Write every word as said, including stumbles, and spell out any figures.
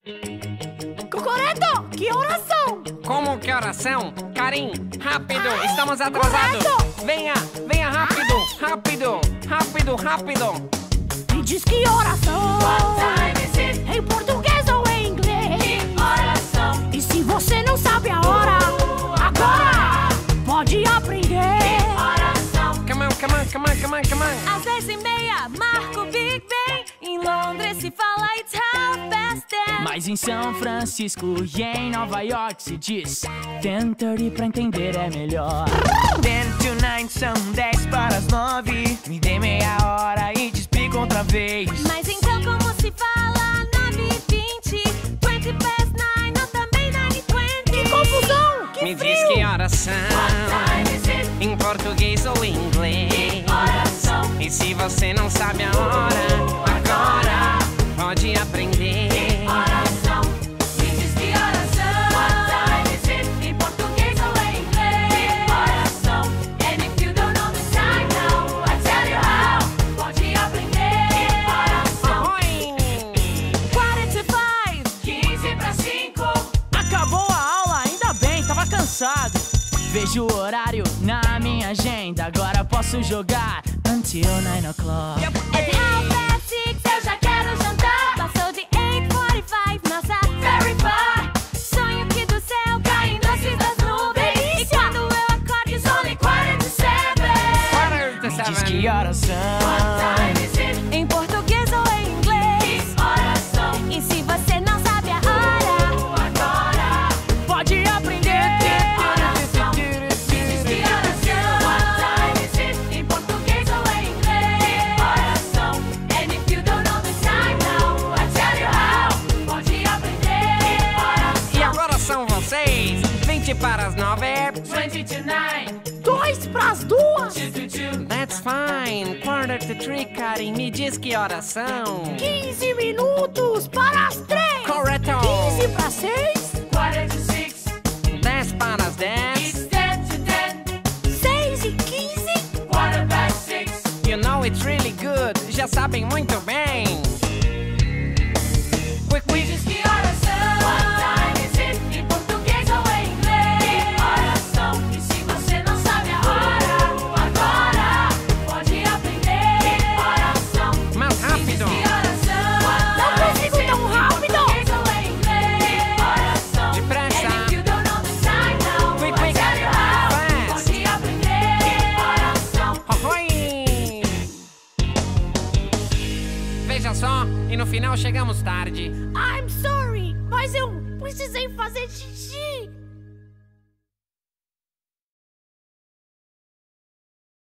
Correto! Que oração? Como que oração? Karim, rápido, estamos atrasados. Correto! Venha, venha rápido, rápido, rápido, rápido. Me diz que oração? What time is it? Em português ou em inglês? Que oração? E se você não sabe a hora, agora pode aprender. Que oração? Come on, come on, come on, come on, come on. Às dez e meia, marca o Big Ben. Em Londres se fala It's half past ten. Mas em São Francisco e em Nova York se diz ten thirty pra entender é melhor. Ten to nine são dez para as nove. Me dê meia hora e te explico outra vez. Mas então como se fala nove e vinte? Twenty past nine ou também nine e twenty? Que confusão! Que Me frio! diz que oração? What time is it? Em português ou em inglês? Oração? E se você não sabe a hora, agora pode aprender. Oração? Me diz que oração? What time is it? Em português ou em inglês? Oração? And if you don't know the time now, I tell you how. Pode aprender. Oração? Oi! Quarenta e cinco, quinze para cinco. Acabou a aula, ainda bem, tava cansado. Vejo o horário na minha agenda, agora posso jogar until nine o'clock. At half past six eu já quero jantar. Passou de eight forty-five, nossa, very far. Sonho que do céu caem doces das nuvens. Delícia! E quando eu acordo, it's only quarter to seven. Me diz que oração? What time is it? Em português ou em inglês? Oração? E se você não sabe a hora, agora Pode aprender. oração? Me diz que oração? What time is it? Em português ou em inglês? Oração? And if you don't know the time now, I tell you how. Pode aprender. Oração? E agora são vocês, vinte para as nove. Twenty to nine. Dois pras duas! Two to two. That's fine. Quarter to three, Karim. Me diz que oração? quinze minutos para as três! Correto. quinze para seis! Quarter to six. dez para as dez. It's ten to ten. seis e quinze! Quarter past six. You know it's really good. Já sabem muito bem. Quick, Me quick. diz que oração? What time is it? Em português ou em inglês? Oração? E se você não sabe a hora, agora pode aprender. Oração? Mais Me diz rápido. que oração? Não consigo tão rápido! Em português ou em inglês? Oração? Depressa. And if you don't know the time now, Quick, I quick. tell you how. Fast. Pode aprender. Oração? Oi! Veja só, e no final chegamos tarde. I'm sorry, mas eu precisei fazer xixi!